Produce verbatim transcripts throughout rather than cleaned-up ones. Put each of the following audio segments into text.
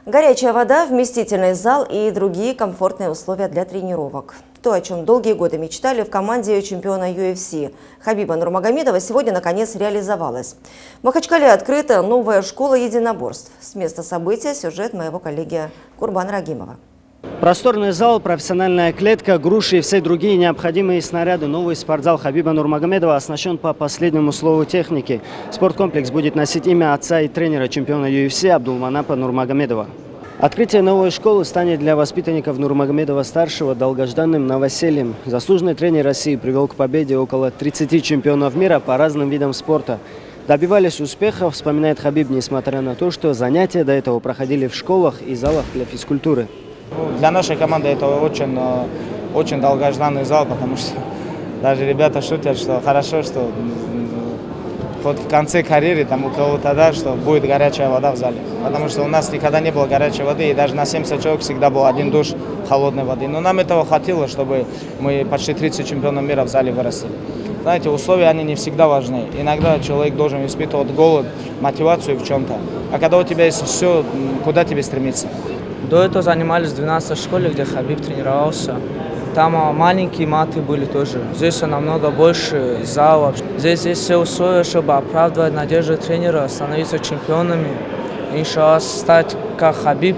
Горячая вода, вместительный зал и другие комфортные условия для тренировок. То, о чем долгие годы мечтали в команде чемпиона ю эф си Хабиба Нурмагомедова, сегодня наконец реализовалось. В Махачкале открыта новая школа единоборств. С места события сюжет моего коллеги Курбана Рагимова. Просторный зал, профессиональная клетка, груши и все другие необходимые снаряды. Новый спортзал Хабиба Нурмагомедова оснащен по последнему слову техники. Спорткомплекс будет носить имя отца и тренера чемпиона ю эф си Абдулманапа Нурмагомедова. Открытие новой школы станет для воспитанников Нурмагомедова-старшего долгожданным новосельем. Заслуженный тренер России привел к победе около тридцати чемпионов мира по разным видам спорта. Добивались успехов, вспоминает Хабиб, несмотря на то, что занятия до этого проходили в школах и залах для физкультуры. Для нашей команды это очень, очень долгожданный зал, потому что даже ребята шутят, что хорошо, что хоть в конце карьеры там у кого-то, да, что будет горячая вода в зале. Потому что у нас никогда не было горячей воды, и даже на семьдесят человек всегда был один душ холодной воды. Но нам этого хватило, чтобы мы почти тридцать чемпионов мира в зале вырастили. Знаете, условия, они не всегда важны. Иногда человек должен испытывать голод, мотивацию в чем-то. А когда у тебя есть все, куда тебе стремиться? До этого занимались в двенадцатой школе, где Хабиб тренировался. Там маленькие маты были тоже. Здесь намного больше залов. Здесь есть все условия, чтобы оправдывать надежды тренера, становиться чемпионами. Иншаллах стать как Хабиб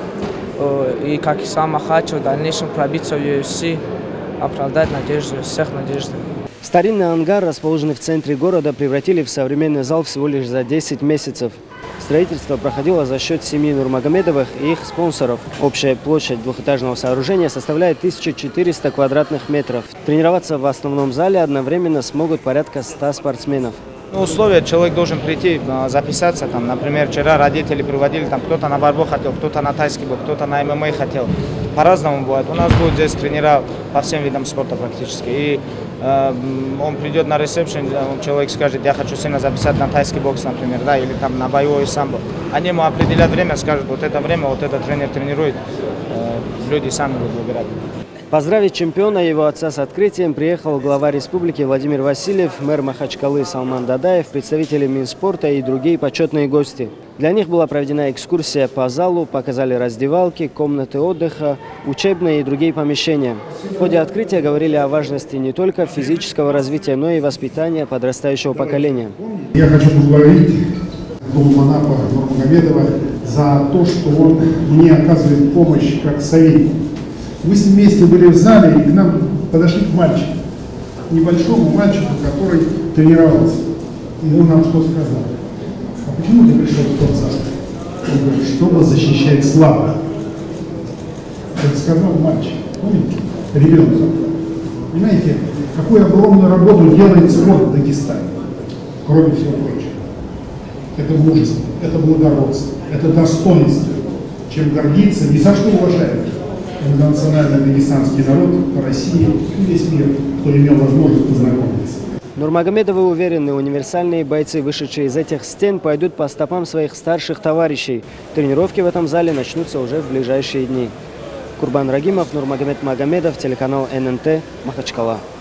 и как Ислам Махачев, в дальнейшем пробиться в ю эф си, оправдать надежды, всех надежд. Старинный ангар, расположенный в центре города, превратили в современный зал всего лишь за десять месяцев. Строительство проходило за счет семьи Нурмагомедовых и их спонсоров. Общая площадь двухэтажного сооружения составляет тысячу четыреста квадратных метров. Тренироваться в основном зале одновременно смогут порядка ста спортсменов. Ну, условия, человек должен прийти, записаться. Там, например, вчера родители приводили, там кто-то на борьбу хотел, кто-то на тайский бокс, кто-то на эм эм а хотел. По-разному бывает. У нас будет здесь тренера по всем видам спорта практически. И э, он придет на ресепшн, человек скажет, я хочу сильно записать на тайский бокс, например, да, или там на боевой самбо. Они ему определят время, скажут, вот это время, вот этот тренер тренирует. Э, люди сами будут выбирать. Поздравить чемпиона и его отца с открытием приехал глава республики Владимир Васильев, мэр Махачкалы Салман Дадаев, представители Минспорта и другие почетные гости. Для них была проведена экскурсия по залу, показали раздевалки, комнаты отдыха, учебные и другие помещения. В ходе открытия говорили о важности не только физического развития, но и воспитания подрастающего поколения. Я хочу поблагодарить Абдулманапа Нурмагомедова за то, что он мне оказывает помощь как советник. Мы с ним вместе были в зале, и к нам подошли к мальчику, небольшому мальчику, который тренировался. И он нам что сказал? А почему ты пришел в тот зал? Он говорит, чтобы защищать слабых. Это сказал мальчик, помните? Ребенок. Понимаете, какую огромную работу делает спорт в Дагестане, кроме всего прочего. Это мужество, это благородство, это достоинство, чем гордиться, ни за что уважаем. Национальный дагестанский народ, России и весь мир, кто имел возможность познакомиться. Нурмагомедовы уверены, универсальные бойцы, вышедшие из этих стен, пойдут по стопам своих старших товарищей. Тренировки в этом зале начнутся уже в ближайшие дни. Курбан Рагимов, Нурмагомед Магомедов, телеканал эн эн тэ, Махачкала.